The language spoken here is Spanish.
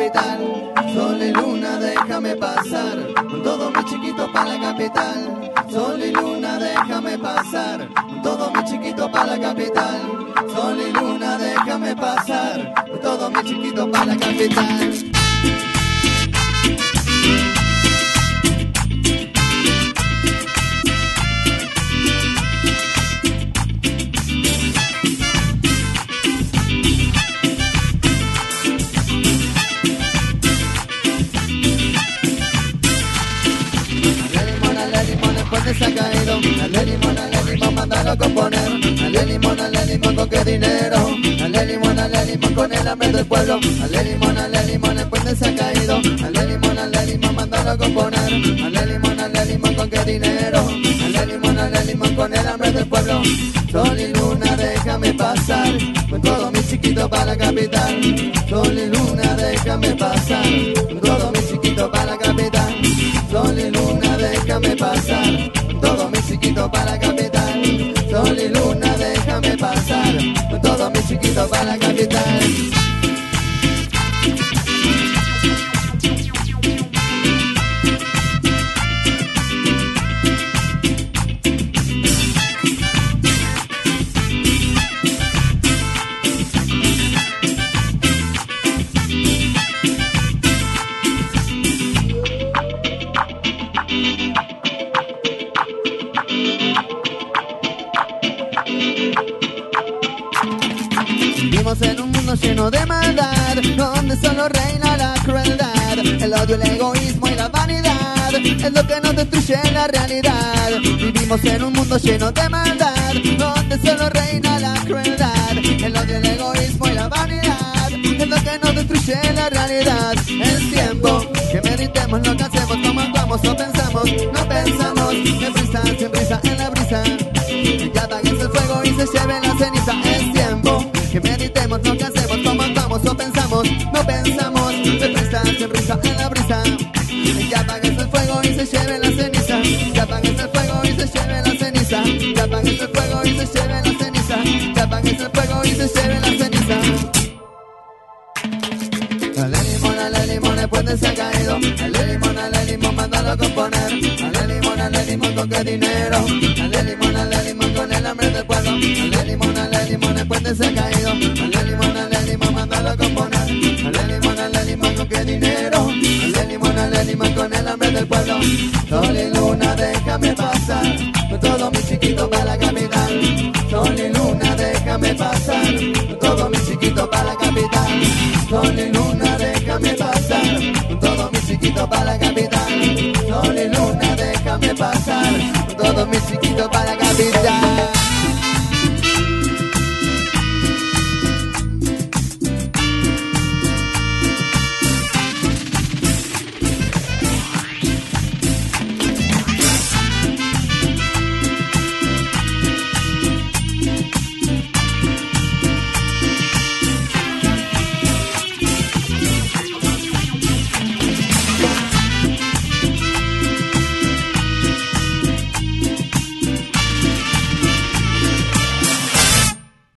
capital. Sol y luna, déjame pasar, con todo mi chiquito para la capital. Sol y luna, déjame pasar, con todo mi chiquito para la capital. Sol y luna, déjame pasar, con todo mi chiquito para la capital. Se ha caído, dale limón, mándalo a componer. Dale limón, ¿con qué dinero? Dale limón, con el hambre del pueblo. Dale limón, el puente se ha caído. Dale limón, mándalo a componer. Dale limón, ¿con qué dinero? Dale limón, con el hambre del pueblo. Sol y luna, déjame pasar, con todo mi chiquito para la capital. Sol y luna, déjame pasar, con todo mi chiquito para la capital. Sol y luna, déjame pasar, todo mi chiquito para la capital. Sol y luna, déjame pasar, todo mi chiquito para la capital. Vivimos en un mundo lleno de maldad, donde solo reina la crueldad. El odio, el egoísmo y la vanidad es lo que nos destruye la realidad. Vivimos en un mundo lleno de maldad, donde solo reina la crueldad. El odio, el egoísmo y la vanidad es lo que nos destruye la realidad. Es tiempo que meditemos lo que hacemos, cómo actuamos o pensamos. No pensamos, sin prisa en la brisa, que apagues el fuego y se lleve la ceniza. Es tiempo que meditemos lo que hacemos, cómo actuamos o pensamos. No pensamos, sin risa en la brisa, que apagues el fuego y se lleve la ceniza. Que apagues el fuego y se lleve la ceniza. Que apagues el fuego y se lleve la ceniza. Que apagues el fuego y se lleve la ceniza. Dale limón, el puente se ha caído. Dale limón, mándalo a componer. Dale limón, ¿con qué dinero? Dale limón, con el hambre del pueblo. Dale limón, el puente se ha caído. Dale limón, mándalo a componer. Dale limón, ¿con qué dinero? Dale limón, con el hambre del pueblo. Sol y luna, déjame pasar, con todo mi chiquito para la capital. Sol y luna, déjame pasar, con todo mi chiquito para la capital. Sol y luna, déjame pasar, con todo mi chiquito para la capital. Sol y luna, déjame pasar, con todo mi chiquito para la capital.